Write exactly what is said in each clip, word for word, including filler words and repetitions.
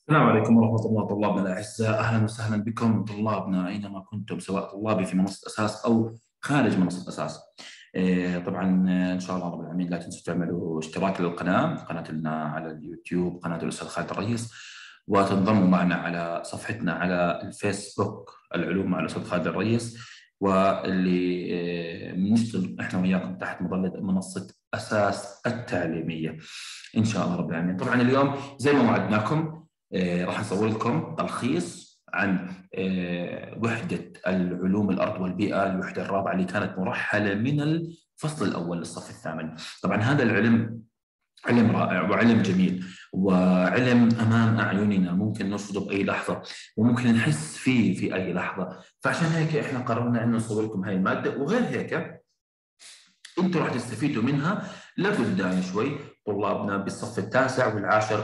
السلام عليكم ورحمة الله طلابنا الأعزاء، أهلا وسهلا بكم طلابنا أينما كنتم، سواء طلابي في منصة أساس أو خارج منصة أساس. إيه، طبعا آه، إن شاء الله رب العالمين لا تنسوا تعملوا اشتراك للقناة، قناتنا على اليوتيوب قناة الأستاذ خالد الرئيس، وتنضموا معنا على صفحتنا على الفيسبوك العلوم مع الأستاذ خالد الرئيس، واللي آه، بنشتغل إحنا وياكم تحت مظلة منصة أساس التعليمية إن شاء الله رب العالمين. طبعا اليوم زي ما وعدناكم آه، راح نسوي لكم تلخيص عن آه، وحدة العلوم الأرض والبيئة، الوحدة الرابعة اللي كانت مرحلة من الفصل الأول للصف الثامن. طبعا هذا العلم علم رائع وعلم جميل وعلم أمام أعيننا، ممكن نرصده بأي لحظة وممكن نحس فيه في أي لحظة. فعشان هيك إحنا قررنا أن نصور لكم هاي المادة، وغير هيك أنتم راح تستفيدوا منها لقدام شوي. طلابنا بالصف التاسع والعاشر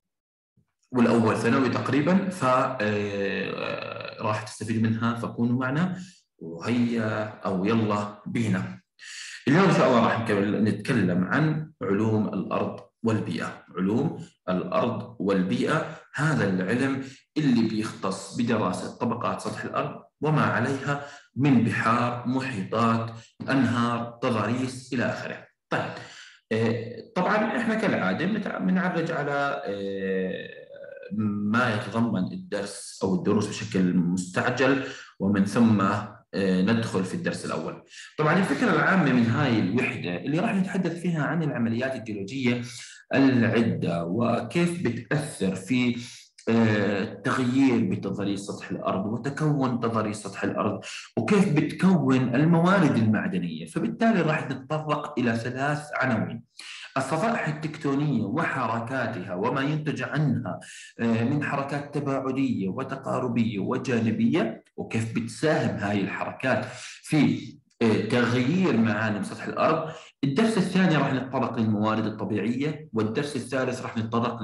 والاول ثانوي تقريبا، ف آه، راح تستفيدوا منها، فكونوا معنا وهيا او يلا بينا. اليوم ان شاء الله راح نتكلم عن علوم الارض والبيئه. علوم الارض والبيئه هذا العلم اللي بيختص بدراسه طبقات سطح الارض وما عليها من بحار، محيطات، انهار، تضاريس الى اخره. طيب آه، طبعا احنا كالعاده بنعرج على آه، ما يتضمن الدرس او الدروس بشكل مستعجل، ومن ثم آه، ندخل في الدرس الاول. طبعا الفكره العامه من هاي الوحده اللي راح نتحدث فيها عن العمليات الجيولوجيه العده، وكيف بتاثر في آه، تغيير بتضاريس سطح الارض وتكون تضاريس سطح الارض، وكيف بتكون الموارد المعدنيه. فبالتالي راح نتطرق الى ثلاث عناوين: الصفائح التكتونية وحركاتها وما ينتج عنها آه، من حركات تباعدية وتقاربية وجانبية، وكيف بتساهم هاي الحركات في آه، تغيير معالم سطح الأرض. الدرس الثاني راح نتطرق للموارد الطبيعية، والدرس الثالث راح نتطرق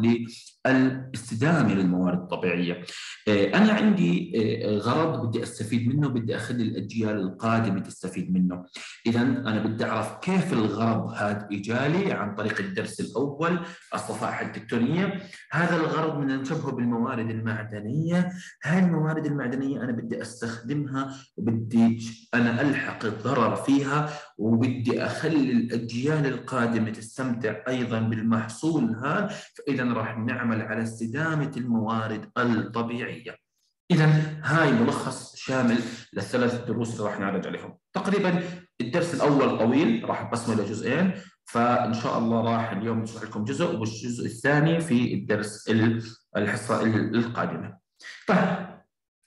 للاستدامة للموارد الطبيعية. آه، أنا عندي آه، غرض بدي أستفيد منه، بدي أخلي الأجيال القادمة تستفيد منه. إذا أنا بدي أعرف كيف الغرض هذا إجالي عن طريق الدرس الأول الصفائح التكتونية. هذا الغرض من نشبهه بالموارد المعدنية. هاي الموارد المعدنية أنا بدي أستخدمها، وبدي أنا ألحق الضرر فيها، وبدي أخلي الأجيال القادمة تستمتع أيضا بالمحصول هذا. فإذا راح نعمل على استدامة الموارد الطبيعية. إذا هاي ملخص شامل للثلاث دروس اللي راح نعرض عليهم. تقريبا الدرس الأول طويل، راح أقسمه إلى جزئين، فإن شاء الله راح اليوم نشرح لكم جزء، والجزء الثاني في الدرس الحصة القادمة. طيب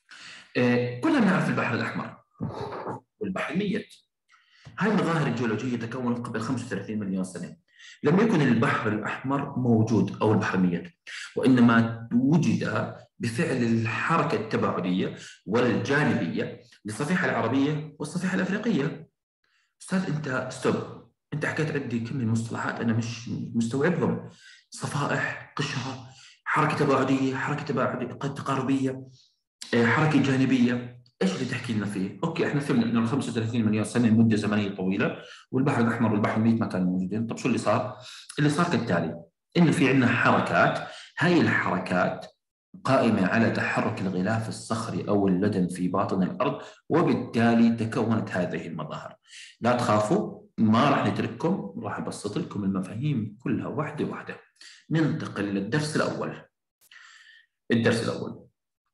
آه، كلنا نعرف البحر الأحمر والبحر الميت. هاي المظاهر الجيولوجية تكونت قبل خمسة وثلاثين مليون سنة. لم يكن البحر الأحمر موجود أو البحر الميت، وإنما وجد بفعل الحركة التباعدية والجانبية للصفيحة العربية والصفيحة الأفريقية. أستاذ أنت ستوب، أنت حكيت عندي كم من مصطلحات أنا مش مستوعبهم: صفائح، قشرة، حركة تباعدية، حركة تباعدية تقاربية، آه، حركة جانبية. ايش اللي تحكي لنا فيه؟ اوكي احنا فهمنا انه خمسة وثلاثين مليون سنه مده زمنيه طويله، والبحر الاحمر والبحر الميت ما كانوا موجودين. طب شو اللي صار؟ اللي صار كالتالي: انه في عندنا حركات، هاي الحركات قائمه على تحرك الغلاف الصخري او اللدن في باطن الارض، وبالتالي تكونت هذه المظاهر. لا تخافوا، ما راح نترككم، راح ابسط لكم المفاهيم كلها واحده واحده. ننتقل للدرس الاول. الدرس الاول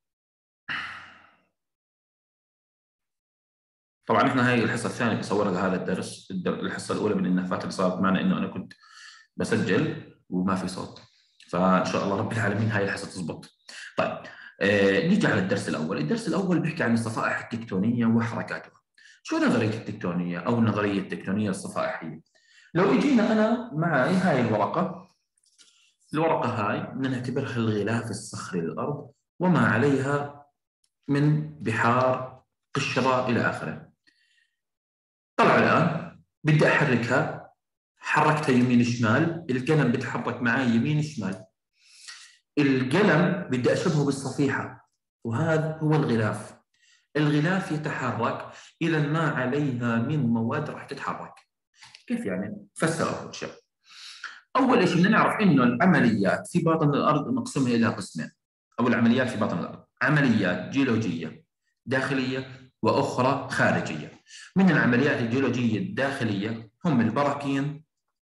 طبعا احنا هاي الحصه الثانيه بصور لهذا الدرس. الحصه الاولى من النفات اللي صارت معنا انه انا كنت بسجل وما في صوت، فان شاء الله رب العالمين هاي الحصه تزبط. طيب آه نيجي على الدرس الاول. الدرس الاول بيحكي عن الصفائح التكتونيه وحركاتها. شو نظريه التكتونيه او النظريه التكتونيه الصفائحيه؟ لو اجينا انا معي هاي الورقه، الورقه هاي بدنا نعتبرها الغلاف الصخري للارض وما عليها من بحار، قشره الى اخره. طلع الآن بدي أحركها، حركتها يمين شمال، القلم بيتحرك معي يمين شمال. القلم بدي أشبهه بالصفيحة، وهذا هو الغلاف. الغلاف يتحرك، إذا ما عليها من مواد راح تتحرك. كيف يعني؟ فسر أول شيء. أول شيء بدنا نعرف إنه العمليات في باطن الأرض نقسمها إلى قسمين: أو العمليات في باطن الأرض عمليات جيولوجية داخلية وأخرى خارجية. من العمليات الجيولوجية الداخلية هم البراكين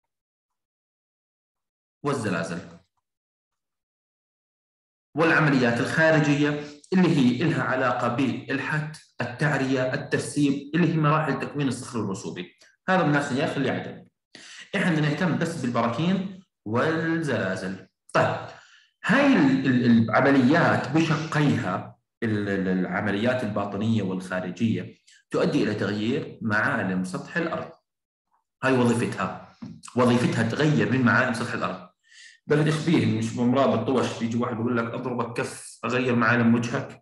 والزلازل، والعمليات الخارجية اللي هي لها علاقة بالحت، التعرية، الترسيب، اللي هي مراحل تكوين الصخر الرسوبي. هذا من الناس يا أخي اللي يعتمد. إحنا نهتم بس بالبراكين والزلازل. طيب هاي العمليات بشقيها، العمليات الباطنية والخارجية، تؤدي إلى تغيير معالم سطح الأرض. هاي وظيفتها، وظيفتها تغير من معالم سطح الأرض. ده تشبيه مش بمراد الطوش، بيجي واحد بيقول لك اضربك كف اغير معالم وجهك.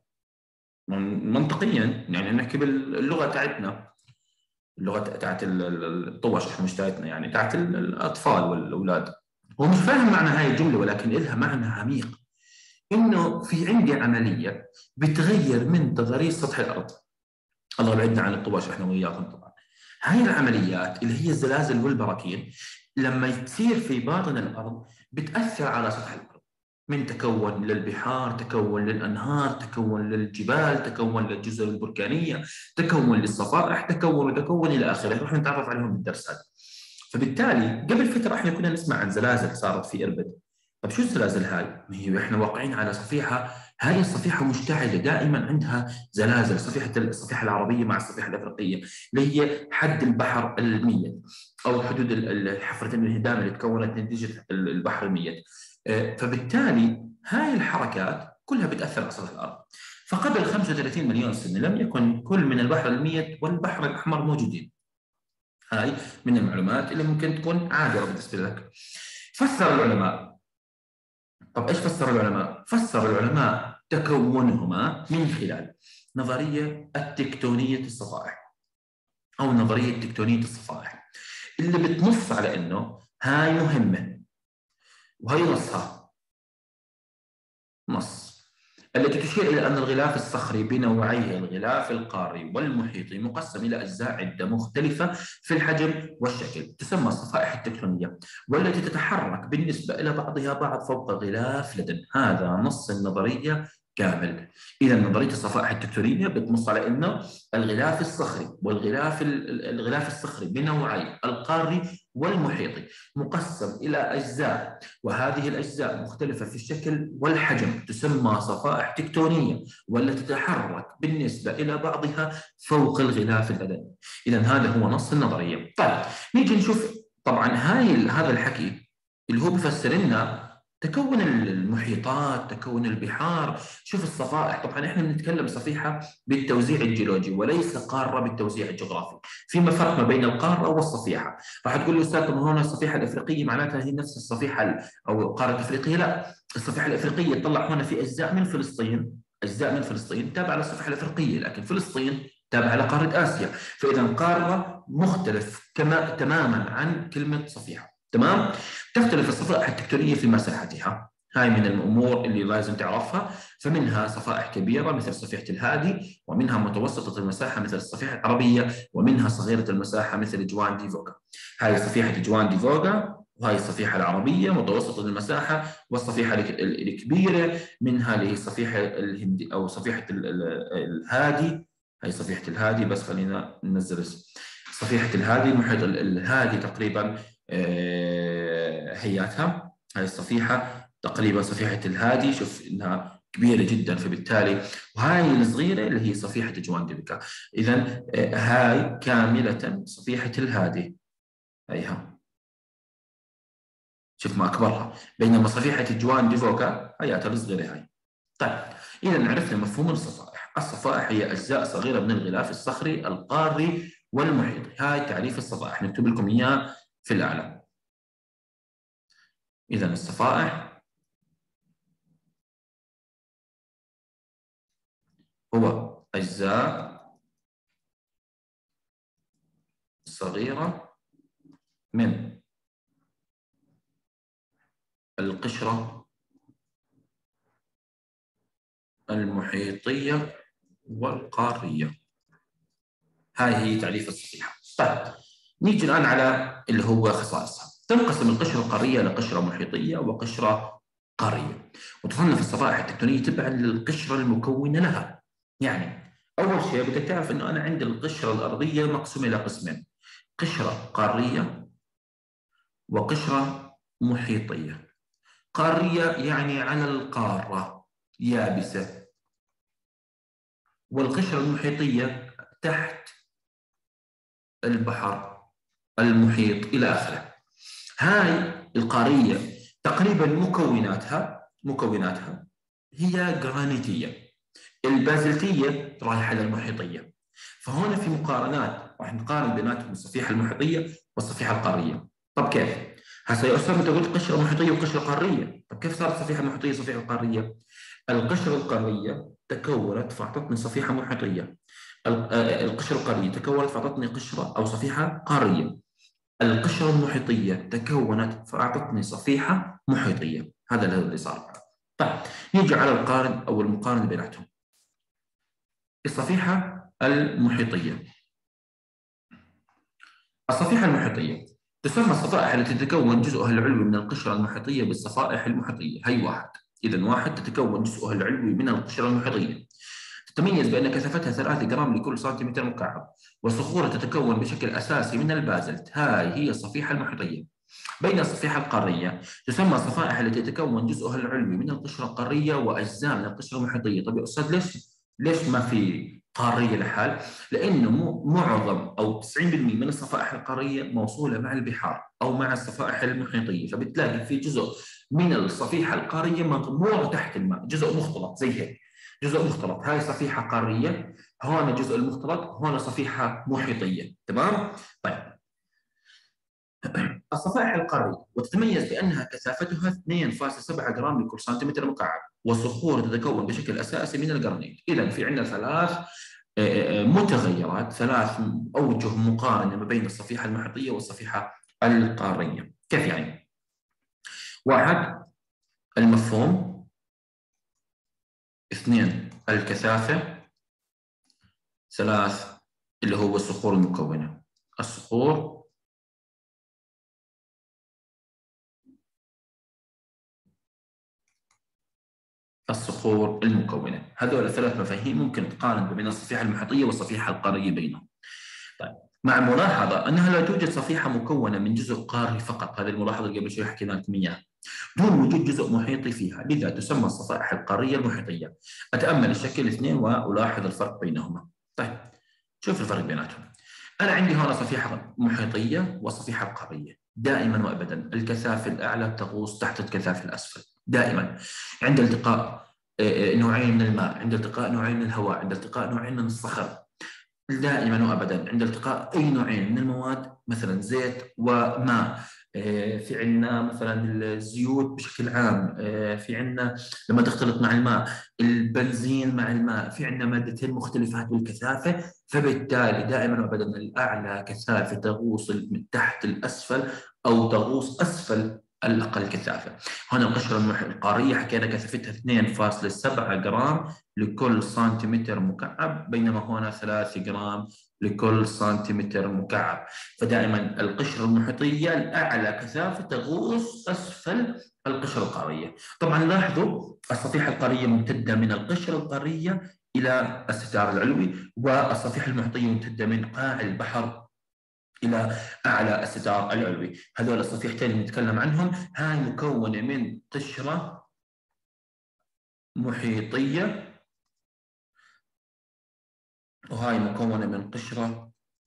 منطقيا يعني نحكي باللغه تاعتنا، اللغه تاعت الطوش، احنا مش تاعتنا يعني، تاعت الاطفال والاولاد. هو مش فاهم معنى هاي الجمله، ولكن لها معنى عميق، انه في عندي عمليه بتغير من تضاريس سطح الارض. الله يبعدنا عن الطوش احنا وياكم طبعا. هاي العمليات اللي هي الزلازل والبراكين لما تصير في باطن الارض بتاثر على سطح الارض، من تكون للبحار، تكون للانهار، تكون للجبال، تكون للجزر البركانيه، تكون للصفائح، تكون وتكون الى اخره، رح نتعرف عليهم بالدرس هذا. فبالتالي قبل فتره احنا كنا نسمع عن زلازل صارت في اربد. طب شو الزلازل هاي؟ ما هي احنا واقعين على صفيحه، هاي الصفيحه مشتعله دائما عندها زلازل، صفيحه الصفيحه العربيه مع الصفيحه الافريقيه، اللي هي حد البحر الميت او حدود حفره الانهدام اللي تكونت نتيجه البحر الميت. فبالتالي هاي الحركات كلها بتاثر على سطح الارض. فقبل خمسة وثلاثين مليون سنه لم يكن كل من البحر الميت والبحر الاحمر موجودين. هاي من المعلومات اللي ممكن تكون عابره بالنسبه لك. فسر العلماء. طب ايش فسر العلماء؟ فسر العلماء تكونهما من خلال نظريه التكتونيه الصفائح، او نظريه تكتونيه الصفائح، اللي بتنص على انه هاي مهمه، وهي نصها نص التي تشير إلى أن الغلاف الصخري بنوعيه الغلاف القاري والمحيطي مقسم إلى أجزاء عدة مختلفة في الحجم والشكل، تسمى الصفائح التكتونية، والتي تتحرك بالنسبة إلى بعضها بعض فوق غلاف لدن. هذا نص النظرية كامل. إذا نظرية الصفائح التكتونية بتنص على أنه الغلاف الصخري والغلاف الغلاف الصخري بنوعيه القاري والمحيطي مقسم إلى أجزاء، وهذه الأجزاء مختلفة في الشكل والحجم، تسمى صفائح تكتونية، والتي تتحرك بالنسبة إلى بعضها فوق الغلاف الأدمي. إذا هذا هو نص النظرية. طيب نيجي نشوف طبعا هاي هذا الحكي اللي هو بفسر لنا تكون المحيطات، تكون البحار. شوف الصفائح، طبعا احنا بنتكلم صفيحه بالتوزيع الجيولوجي وليس قاره بالتوزيع الجغرافي. في فرق ما بين القاره والصفيحه. راح تقول لي استاذ طب هنا الصفيحه الافريقيه معناتها هي نفس الصفيحه او قاره افريقيا؟ لا، الصفيحه الافريقيه تطلع هنا في اجزاء من فلسطين، اجزاء من فلسطين تابعه للصفيحه الافريقيه، لكن فلسطين تابعه لقاره اسيا. فاذا قاره مختلف كما تماما عن كلمه صفيحه. تمام؟ تختلف الصفائح التكتونيه في مساحتها. هاي من الامور اللي لازم تعرفها. فمنها صفائح كبيره مثل صفيحه الهادي، ومنها متوسطه المساحه مثل الصفيحه العربيه، ومنها صغيره المساحه مثل جوان دي فوغا. هاي صفيحه جوان دي فوغا، وهي الصفيحه العربيه متوسطه المساحه، والصفيحه الكبيره منها اللي هي الصفيحه الهندي او صفيحه الهادي. هاي صفيحه الهادي، بس خلينا ننزل صفيحه الهادي، المحيط الهادي تقريبا هياتها. هاي الصفيحه تقريبا صفيحه الهادي، شوف انها كبيره جدا، فبالتالي وهاي الصغيره اللي هي صفيحه جوان دي فوغا. اذا هاي كامله صفيحه الهادي، هيها شوف ما اكبرها، بينما صفيحه جوان دي فوغا هياتها الصغيره هاي. طيب اذا عرفنا مفهوم الصفائح. الصفائح هي اجزاء صغيره من الغلاف الصخري القاري والمحيطي. هاي تعريف الصفائح، نكتب لكم اياه في الاعلى. اذا الصفائح هو اجزاء صغيره من القشره المحيطيه والقاريه. هاي هي تعريف الصفيحه. طيب نيجي الان على اللي هو خصائصها. تنقسم القشره القاريه لقشره محيطيه وقشره قارية. وتصنف الصفائح التكتونية تبعا للقشرة المكونة لها. يعني أول شيء بدك تعرف إنه أنا عندي القشرة الأرضية مقسومة إلى قسمين: قشرة قارية وقشرة محيطية. قارية يعني على القارة، يابسة، والقشرة المحيطية تحت البحر، المحيط، إلى آخره. هاي القارية تقريبا مكوناتها مكوناتها هي جرانيتية، البازلتية رايحة للمحيطية. فهنا في مقارنات، راح نقارن بيناتهم الصفيحة المحيطية والصفيحة القارية. طب كيف؟ هسه يا أستاذ أنت قلت قشرة محيطية وقشرة قارية، طب كيف صارت صفيحة محيطية وصفيحة قارية؟ القشرة القارية تكونت فأعطتني صفيحة محيطية، القشرة القارية تكونت فأعطتني قشرة أو صفيحة قارية، القشرة المحيطية تكونت فأعطتني صفيحة محيطية. هذا اللي صار. طيب نيجي على القارن أو المقارنة بيناتهم. الصفيحة المحيطية. الصفيحة المحيطية تسمى الصفائح التي تتكون جزءها العلوي من القشرة المحيطية بالصفائح المحيطية. هي واحد. إذا واحد تتكون جزءها العلوي من القشرة المحيطية. تتميز بأن كثافتها ثلاثة جرام لكل سنتيمتر مكعب، والصخور تتكون بشكل أساسي من البازلت. هاي هي الصفيحة المحيطية. بين الصفيحة القارية تسمى الصفائح التي تتكون جزءها العلوي من القشرة القارية وأجزاء من القشرة المحيطية. طيب يا أستاذ ليش ليش ما في قارية لحال؟ لأنه معظم أو تسعين بالمئة من الصفائح القارية موصولة مع البحار أو مع الصفائح المحيطية، فبتلاقي في جزء من الصفيحة القارية مطبوع تحت الماء، جزء مختلط زي هيك، جزء مختلط. هاي صفيحة قارية، هون الجزء المختلط، هون صفيحة محيطية. تمام؟ طيب الصفائح القارية وتتميز بأنها كثافتها اثنين فاصلة سبعة جرام لكل سنتيمتر مكعب، والصخور تتكون بشكل أساسي من الجرانيت. إذا في عندنا ثلاث متغيرات، ثلاث أوجه مقارنة ما بين الصفيحة المحيطية والصفيحة القارية. كيف يعني؟ واحد المفهوم، اثنين الكثافة، ثلاث اللي هو الصخور المكونة. الصخور الصخور المكونة. هذول الثلاث مفاهيم ممكن تقارن بين الصفيحة المحيطية والصفيحة القارية بينهم. طيب مع ملاحظة أنها لا توجد صفيحة مكونة من جزء قاري فقط، هذه الملاحظة اللي قبل شوي حكينا لكم إياها، دون وجود جزء محيطي فيها، لذا تسمى الصفائح القارية المحيطية. أتأمل الشكل الاثنين وألاحظ الفرق بينهما. طيب شوف الفرق بيناتهم. أنا عندي هنا صفيحة محيطية وصفيحة قارية. دائما وأبدا الكثافة الأعلى تغوص تحت الكثافة الأسفل دائما. عند التقاء نوعين من الماء، عند التقاء نوعين من الهواء، عند التقاء نوعين من الصخر، دائما وابدا عند التقاء اي نوعين من المواد، مثلا زيت وماء، في عندنا مثلا الزيوت بشكل عام، في عندنا لما تختلط مع الماء البنزين مع الماء، في عندنا مادتين مختلفات بالكثافه، فبالتالي دائما وابدا الاعلى كثافه تغوص من تحت الاسفل او تغوص اسفل الاقل كثافه. هنا القشره القاريه حكينا كثافتها اثنين فاصلة سبعة جرام لكل سنتيمتر مكعب، بينما هنا ثلاثة جرام لكل سنتيمتر مكعب. فدائما القشرة المحيطية الأعلى كثافة تغوص أسفل القشرة القارية. طبعا لاحظوا الصفيحة القارية ممتدة من القشرة القارية إلى الستار العلوي، والصفيحة المحيطية ممتدة من قاع البحر إلى أعلى الستار العلوي. هذول الصفيحتين اللي نتكلم عنهم هاي مكونة من قشرة محيطية، وهاي مكونة من قشرة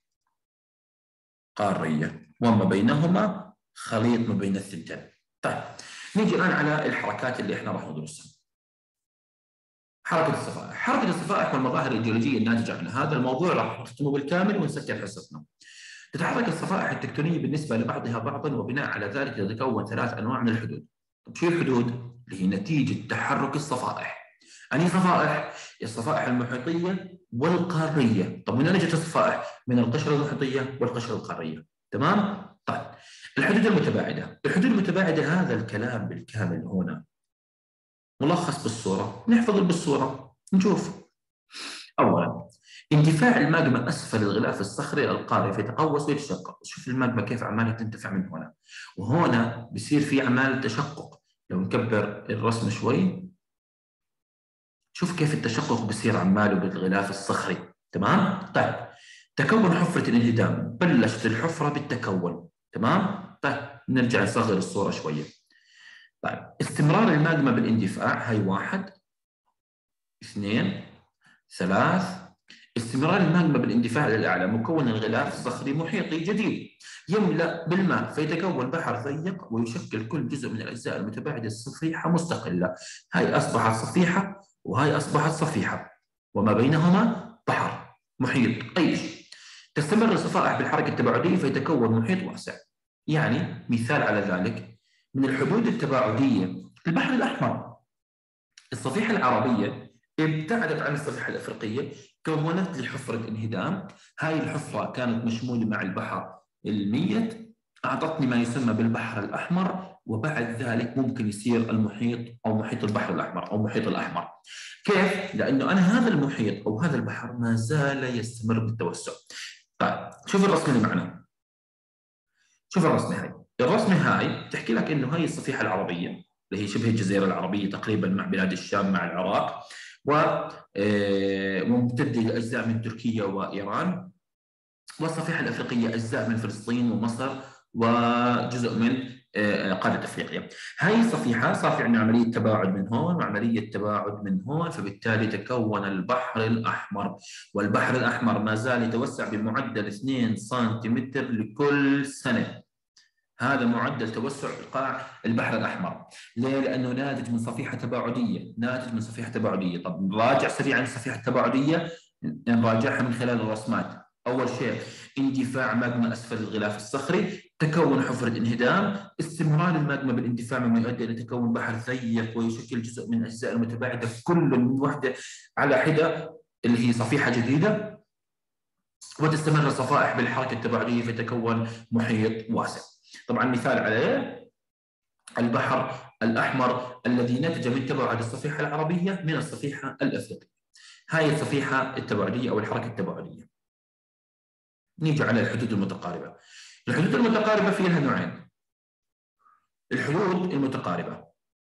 قارية، وما بينهما خليط ما بين الثنتين. طيب نيجي الآن على الحركات اللي احنا راح ندرسها. حركة الصفائح، حركة الصفائح والمظاهر الجيولوجية الناتجة عن هذا الموضوع راح نختمه بالكامل ونسكر حصتنا. تتحرك الصفائح التكتونية بالنسبة لبعضها بعضا، وبناء على ذلك تتكون ثلاث أنواع من الحدود. طيب شو الحدود؟ اللي هي نتيجة تحرك الصفائح. أنهي صفائح؟ الصفائح المحيطية والقارية. طب من أين جت الصفائح؟ من القشرة المحيطية والقشرة القارية. تمام؟ طيب الحدود المتباعدة، الحدود المتباعدة هذا الكلام بالكامل هنا ملخص بالصورة، نحفظ بالصورة نشوف. أولا اندفاع الماجما أسفل الغلاف الصخري القاري فيتقوس ويتشقق. شوف الماجما كيف عمالة تندفع من هنا، وهنا بصير في عمال تشقق. لو ونكبر الرسم شوي. شوف كيف التشقق بصير عماله بالغلاف الصخري. تمام؟ طيب تكون حفرة الانهدام، بلشت الحفرة بالتكون. تمام؟ طيب نرجع نصغر الصورة شوية. طيب استمرار الماجما بالاندفاع، هاي واحد اثنين ثلاث. استمرار الماجما بالاندفاع للأعلى، مكون الغلاف الصخري محيطي جديد يملأ بالماء فيتكون بحر ضيق ويشكل كل جزء من الأجزاء المتباعدة الصفيحة مستقلة. هاي أصبحت صفيحة وهاي أصبحت صفيحة، وما بينهما بحر محيط أي شيء. تستمر الصفائح بالحركة التباعدية فيتكون محيط واسع. يعني مثال على ذلك، من الحدود التباعدية البحر الأحمر، الصفيحة العربية ابتعدت عن الصفيحة الأفريقية، كونت لي حفرة انهدام. هاي الحفرة كانت مشمولة مع البحر الميت، أعطتني ما يسمى بالبحر الأحمر، وبعد ذلك ممكن يصير المحيط أو محيط البحر الأحمر أو محيط الأحمر. كيف؟ لأنه أنا هذا المحيط أو هذا البحر ما زال يستمر بالتوسع. طيب شوف الرسمة اللي معنا، شوف الرسمة هاي. الرسمة هاي تحكي لك إنه هاي الصفيحة العربية اللي هي شبه الجزيرة العربية تقريبا مع بلاد الشام مع العراق، وممتدة لأجزاء من تركيا وإيران، والصفيحة الأفريقية أجزاء من فلسطين ومصر وجزء من قارة أفريقيا. هاي الصفيحة صار في عندنا عملية تباعد من هون وعملية تباعد من هون، فبالتالي تكون البحر الأحمر. والبحر الأحمر ما زال يتوسع بمعدل اثنين سنتيمتر لكل سنة. هذا معدل توسع قاع البحر الأحمر. ليه؟ لأنه ناتج من صفيحة تباعدية، ناتج من صفيحة تباعدية. طب نراجع سريعا الصفيحة التباعدية، نراجعها من خلال الرسمات. أول شيء اندفاع ماجما أسفل الغلاف الصخري، تكون حفرة انهدام، استمرار الماجما بالاندفاع مما يؤدي إلى تكون بحر ضيق ويشكل جزء من الأجزاء المتباعدة كل من وحدة على حدة اللي هي صفيحة جديدة، وتستمر الصفائح بالحركة التباعدية فتكون محيط واسع. طبعا مثال عليه البحر الأحمر الذي نتج من تباعد الصفيحة العربية من الصفيحة الأفريقية. هاي الصفيحة التباعدية أو الحركة التباعدية. نيجي على الحدود المتقاربة. الحدود المتقاربة في لها نوعين. الحدود المتقاربة،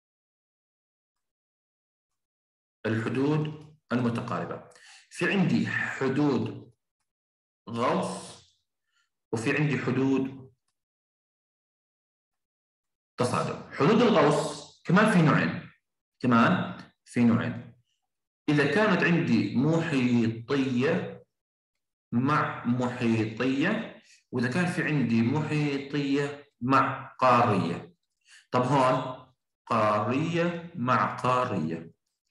الحدود المتقاربة في عندي حدود غوص وفي عندي حدود تصادم. حدود الغوص كمان في نوعين، كمان في نوعين. إذا كانت عندي محيطية مع محيطية، وإذا كان في عندي محيطية مع قارية. طب هون قارية مع قارية.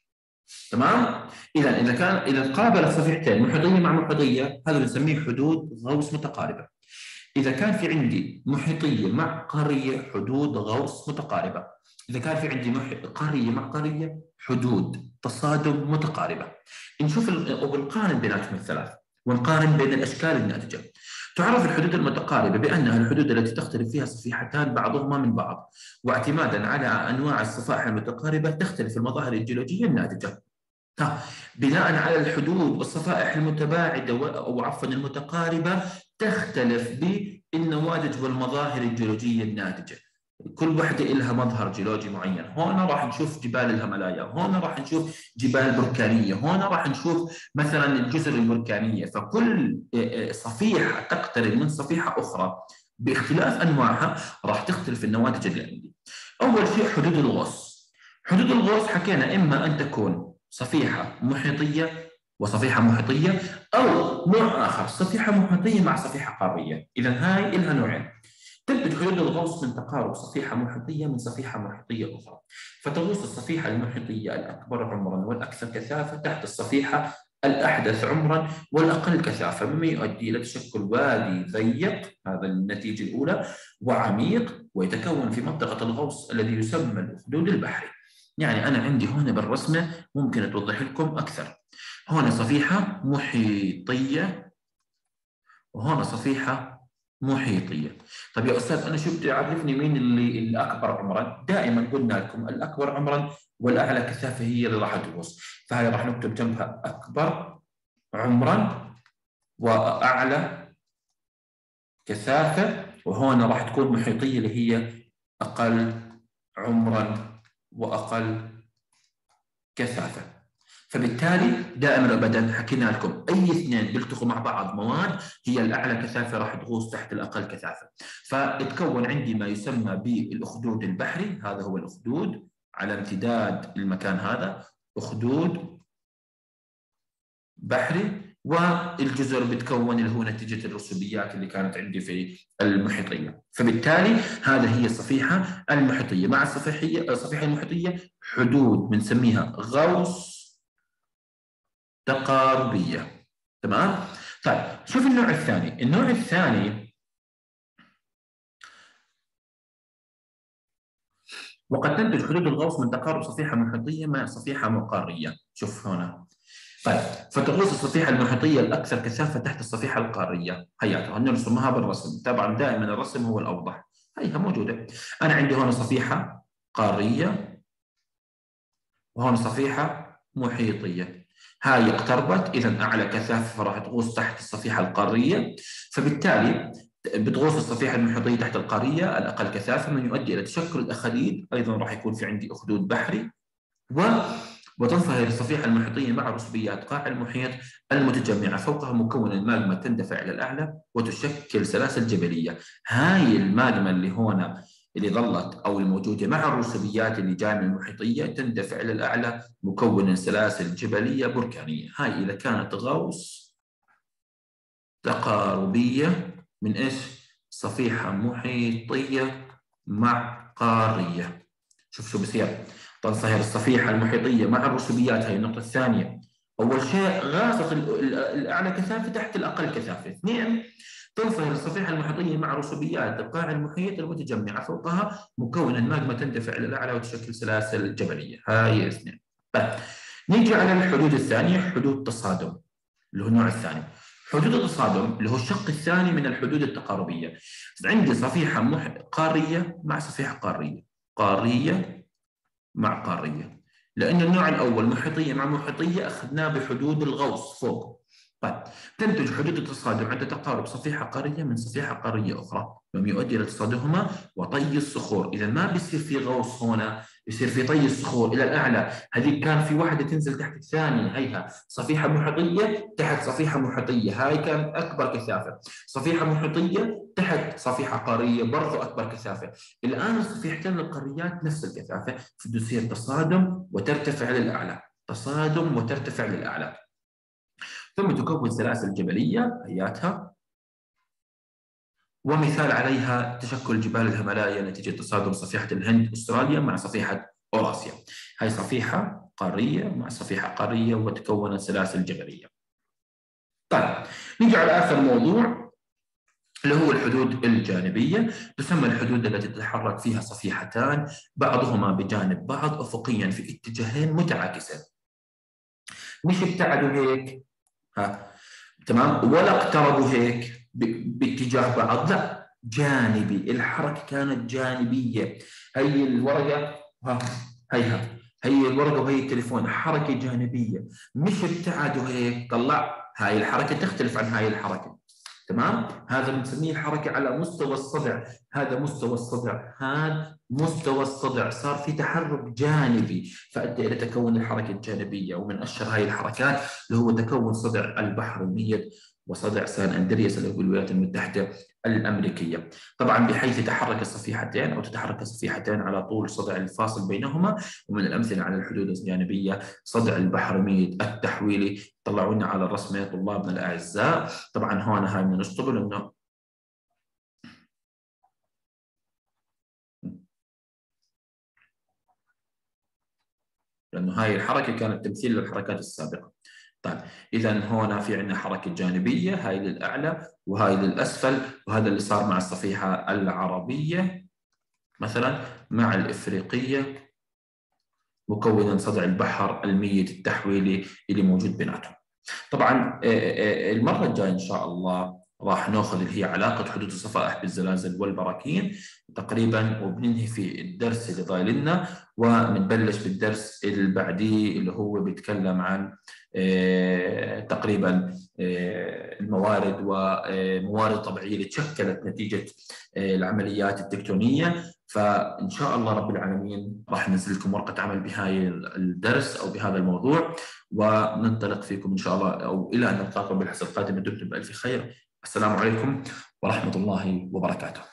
تمام؟ إذا إذا كان إذا قابل الصفيحتين محيطية مع محيطية، هذا بنسميه حدود غوص متقاربة. إذا كان في عندي محيطية مع قارية، حدود غوص متقاربة. إذا كان في عندي قارية مع قارية، حدود تصادم متقاربة. نشوف وبنقارن بيناتهم الثلاث ونقارن بين الأشكال الناتجة. تعرف الحدود المتقاربة بأنها الحدود التي تختلف فيها صفيحتان بعضهما من بعض، واعتمادا على أنواع الصفائح المتقاربة تختلف المظاهر الجيولوجية الناتجة. بناء على الحدود والصفائح المتباعدة أو عفوا المتقاربة تختلف بالنواتج والمظاهر الجيولوجية الناتجة. كل وحدة لها مظهر جيولوجي معين. هون راح نشوف جبال الهيمالايا، هون راح نشوف جبال بركانية، هون راح نشوف مثلا الجزر البركانية. فكل صفيحة تقترب من صفيحة أخرى باختلاف أنواعها راح تختلف النواتج اللي عندي. أول شيء حدود الغوص. حدود الغوص حكينا إما أن تكون صفيحة محيطية وصفيحة محيطية، أو نوع آخر صفيحة محيطية مع صفيحة قارية. إذا هاي لها نوعين. تنتج حدود الغوص من تقارب صفيحة محيطية من صفيحة محيطية أخرى، فتغوص الصفيحة المحيطية الأكبر عمرا والأكثر كثافة تحت الصفيحة الأحدث عمرا والأقل كثافة، مما يؤدي إلى تشكل وادي ضيق، هذا النتيجة الأولى، وعميق، ويتكون في منطقة الغوص الذي يسمى الأخدود البحري. يعني أنا عندي هنا بالرسمة ممكن توضح لكم أكثر. هنا صفيحة محيطية وهنا صفيحة محيطية. طيب يا أستاذ أنا شو بدي أعرفني مين اللي الأكبر عمرا؟ دائما قلنا لكم الأكبر عمرا والأعلى كثافة هي اللي راح تغوص، فهي راح نكتب جنبها أكبر عمرا وأعلى كثافة، وهنا راح تكون محيطية اللي هي أقل عمرا وأقل كثافة. فبالتالي دائما ابدا حكينا لكم اي اثنين بيلتقوا مع بعض مواد هي الاعلى كثافه راح تغوص تحت الاقل كثافه. فتكون عندي ما يسمى بالاخدود البحري، هذا هو الاخدود على امتداد المكان هذا، اخدود بحري، والجزر بتكون اللي هو نتيجه الرسوبيات اللي كانت عندي في المحيطيه. فبالتالي هذا هي الصفيحه المحيطيه. مع الصفيحيه الصفيحه المحيطيه حدود بنسميها غوص تقاربية. تمام؟ طيب شوف النوع الثاني. النوع الثاني وقد تنتج حدود الغوص من تقارب صفيحة محيطية مع صفيحة مقارية. شوف هنا. طيب فتغوص الصفيحة المحيطية الأكثر كثافة تحت الصفيحة القارية. هيا نرسمها بالرسم، طبعا دائما الرسم هو الأوضح. هيها موجودة. أنا عندي هنا صفيحة قارية وهون صفيحة محيطية. هاي اقتربت، إذا أعلى كثافة فراح تغوص تحت الصفيحة القارية، فبالتالي بتغوص الصفيحة المحيطية تحت القارية الأقل كثافة، من يؤدي إلى تشكل الأخاديد. أيضا راح يكون في عندي أخدود بحري، و وتنصهر الصفيحة المحيطية مع رسوبيات قاع المحيط المتجمعة فوقها مكون الماغما تندفع إلى الأعلى وتشكل سلاسل جبلية. هاي الماغما اللي هنا اللي ظلت أو الموجودة مع الرسوبيات اللي جاية من المحيطية تندفع إلى الأعلى مكون سلاسل جبلية بركانية. هاي إذا كانت غوص تقاربية من إيش؟ صفيحة محيطية مع قارية. شوف شو بصير. تنصهر الصفيحة المحيطية مع الرسوبيات، هي النقطة الثانية. أول شيء غاصت الأعلى كثافة تحت الأقل كثافة. اثنين، تنصهر الصفيحة المحيطية مع رسوبيات قاع المحيط المتجمعة فوقها مكونا ماغما تندفع إلى الأعلى وتشكل سلاسل جبلية. هاي اثنين. طيب نيجي على الحدود الثانية، حدود تصادم اللي هو النوع الثاني. حدود التصادم اللي هو الشق الثاني من الحدود التقاربية. عندي صفيحة مح... قارية مع صفيحة قارية، قارية مع قارية، لأن النوع الأول محيطية مع محيطية أخذناه بحدود الغوص فوق. طيب تنتج حدود التصادم عند تقارب صفيحة قارية من صفيحة قارية أخرى، مما يؤدي إلى تصادمهما وطي الصخور. إذا ما بيصير في غوص هنا، يصير في طي الصخور إلى الأعلى. هذيك كان في واحدة تنزل تحت الثانية، هيها صفيحة محيطية تحت صفيحة محيطية، هاي كانت أكبر كثافة. صفيحة محيطية تحت صفيحة قارية برضو أكبر كثافة. الآن الصفيحتين القاريات نفس الكثافة، فتصير تصادم وترتفع للأعلى، تصادم وترتفع للأعلى، ثم تكون سلاسل جبلية هياتها. ومثال عليها تشكل جبال الهيمالايا نتيجة تصادم صفيحة الهند أستراليا مع صفيحة أوراسيا. هاي صفيحة قارية مع صفيحة قارية وتكونت سلاسل جبلية. طيب نيجي على آخر موضوع اللي هو الحدود الجانبية. تسمى الحدود التي تتحرك فيها صفيحتان بعضهما بجانب بعض أفقيا في اتجاهين متعاكسين، مش ابتعدوا هيك ها تمام ولا اقتربوا هيك باتجاه بعض، لا، جانبي. الحركة كانت جانبية. هي الورقة ها هيها هي الورقة وهي التليفون، حركة جانبية، مش ابتعدوا هيك طلع. هاي الحركة تختلف عن هاي الحركة. تمام. هذا بنسميه الحركة على مستوى الصدع، هذا مستوى الصدع، هذا مستوى الصدع، صار في تحرك جانبي فأدى إلى تكون الحركة الجانبية. ومن أشهر هاي الحركات اللي هو تكون صدع البحر الميت وصدع سان أندرياس اللي هو بالولايات المتحدة الأمريكية. طبعا بحيث يتحرك الصفيحتين أو تتحرك الصفيحتين على طول صدع الفاصل بينهما. ومن الأمثلة على الحدود الجانبية صدع البحر الميت التحويلي. طلعوا لنا على الرسمة طلابنا الأعزاء. طبعا هون هاي من نشطبه لأنه لأنه هاي الحركة كانت تمثيل للحركات السابقة. طيب إذا هون في عندنا حركة جانبية، هاي للأعلى وهاي للأسفل، وهذا اللي صار مع الصفيحة العربية مثلا مع الإفريقية مكونا صدع البحر الميت التحويلي اللي موجود بيناتهم. طبعا المرة الجاية إن شاء الله راح ناخذ اللي هي علاقة حدوث الصفائح بالزلازل والبراكين تقريبا، وبننهي في الدرس اللي ضايل لنا وبنبلش بالدرس اللي بعديه اللي هو بيتكلم عن تقريبا الموارد وموارد طبيعية اللي تشكلت نتيجة العمليات التكتونية. فإن شاء الله رب العالمين راح ننزل لكم ورقة عمل بهاي الدرس أو بهذا الموضوع، وننطلق فيكم إن شاء الله، أو إلى أن نلقاكم بالحصة القادمة. دمتم بألف خير. السلام عليكم ورحمة الله وبركاته.